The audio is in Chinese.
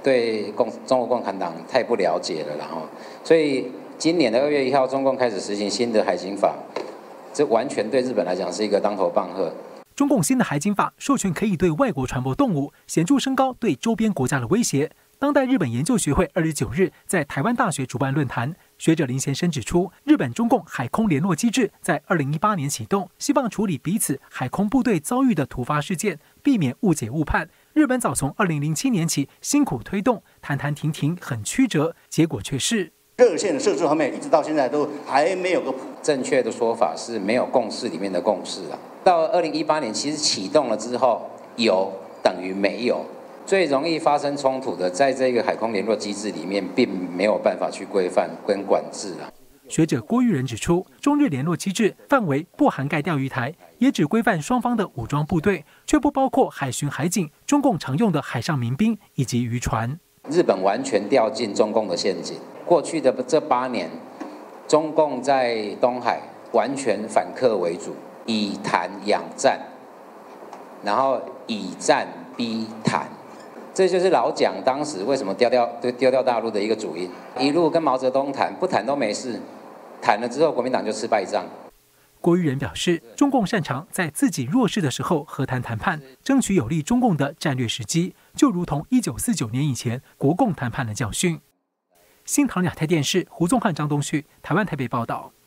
对中国共产党太不了解了，然后，所以今年的2月1号，中共开始实行新的海警法，这完全对日本来讲是一个当头棒喝。 中共新的海警法授权可以对外国船舶动物，显著升高对周边国家的威胁。当代日本研究学会2月9日在台湾大学主办论坛，学者林先生指出，日本中共海空联络机制在2018年启动，希望处理彼此海空部队遭遇的突发事件，避免误解误判。日本早从2007年起辛苦推动，谈谈停停很曲折，结果却是热线的设置方面，一直到现在都还没有个正确的说法是没有共识里面的共识啊。到2018年其实启动了之后，有等于没有。最容易发生冲突的，在这个海空联络机制里面，并没有办法去规范跟管制啊。 学者郭玉仁指出，中日联络机制范围不涵盖钓鱼台，也只规范双方的武装部队，却不包括海巡、海警、中共常用的海上民兵以及渔船。 日本完全掉进中共的陷阱。过去的这8年，中共在东海完全反客为主，以谈养战，然后以战逼谈。这就是老蒋当时为什么丢掉大陆的一个主因，一路跟毛泽东谈，不谈都没事，谈了之后国民党就吃败仗。 郭玉仁表示，中共擅长在自己弱势的时候和谈谈判，争取有利中共的战略时机，就如同1949年以前国共谈判的教训。新唐亚太电视胡宗汉、张东旭，台湾台北报道。